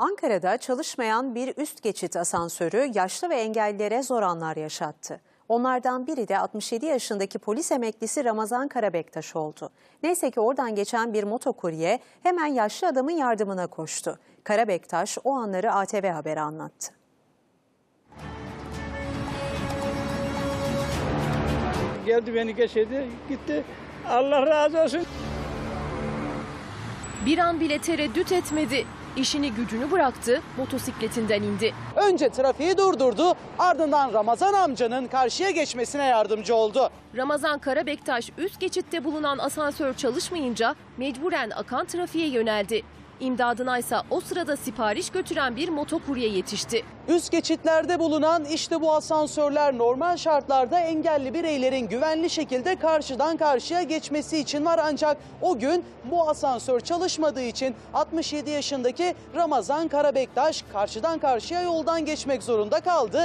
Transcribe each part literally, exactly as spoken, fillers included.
Ankara'da çalışmayan bir üst geçit asansörü yaşlı ve engellilere zor anlar yaşattı. Onlardan biri de altmış yedi yaşındaki polis emeklisi Ramazan Karabektaş oldu. Neyse ki oradan geçen bir motokurye hemen yaşlı adamın yardımına koştu. Karabektaş o anları A T V Haber'e anlattı. Geldi beni geçirdi, gitti. Allah razı olsun. Bir an bile tereddüt etmedi. İşini gücünü bıraktı, motosikletinden indi. Önce trafiği durdurdu, ardından Ramazan amcanın karşıya geçmesine yardımcı oldu. Ramazan Karabektaş üst geçitte bulunan asansör çalışmayınca mecburen akan trafiğe yöneldi. İmdadına ise o sırada sipariş götüren bir motokurye yetişti. Üst geçitlerde bulunan işte bu asansörler normal şartlarda engelli bireylerin güvenli şekilde karşıdan karşıya geçmesi için var. Ancak o gün bu asansör çalışmadığı için altmış yedi yaşındaki Ramazan Karabektaş karşıdan karşıya yoldan geçmek zorunda kaldı.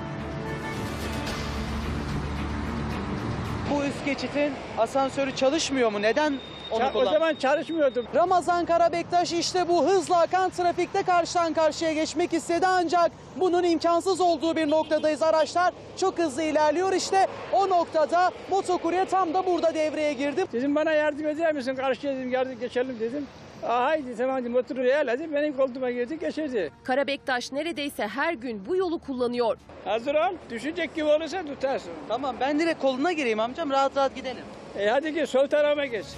Bu üst geçitin asansörü çalışmıyor mu? Neden onu kullan? O zaman çalışmıyordum. Ramazan Karabektaş işte bu hızla akan trafikte karşıdan karşıya geçmek istedi ancak bunun imkansız olduğu bir noktadayız. Araçlar çok hızlı ilerliyor. İşte o noktada motokurye tam da burada devreye girdi. Dedim bana yardım eder misin? Karşıya dedim, yardım geçelim dedim. Aa, haydi tamam dedim, motoru yerledi, benim koltuğuma girdi, geçirdi. Karabektaş neredeyse her gün bu yolu kullanıyor. Hazır ol, düşecek gibi olursa tutarsın. Tamam, ben direkt koluna gireyim amcam, rahat rahat gidelim. E hadi gel, sol tarafa geç.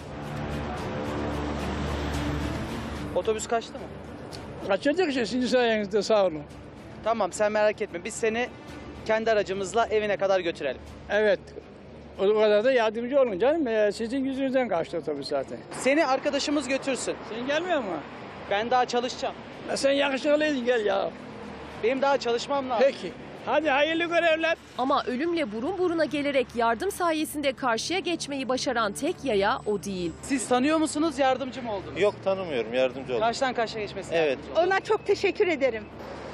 Otobüs kaçtı mı? Kaçacak işte sizin sayenizde, sağ olun. Tamam, sen merak etme, biz seni kendi aracımızla evine kadar götürelim. Evet, o kadar da yardımcı olun canım. Ee, sizin yüzünüzden kaçtı otobüs zaten. Seni arkadaşımız götürsün. Sen gelmiyor mu? Ben daha çalışacağım. Ya sen yakışıklıydın, gel ya. Benim daha çalışmam lazım. Peki. Hadi hayırlı görevler. Ama ölümle burun buruna gelerek yardım sayesinde karşıya geçmeyi başaran tek yaya o değil. Siz tanıyor musunuz, yardımcı mı oldunuz? Yok, tanımıyorum, yardımcı olun. Karşıdan karşıya geçmesine Evet. yardımcı oldunuz. Ona çok teşekkür ederim.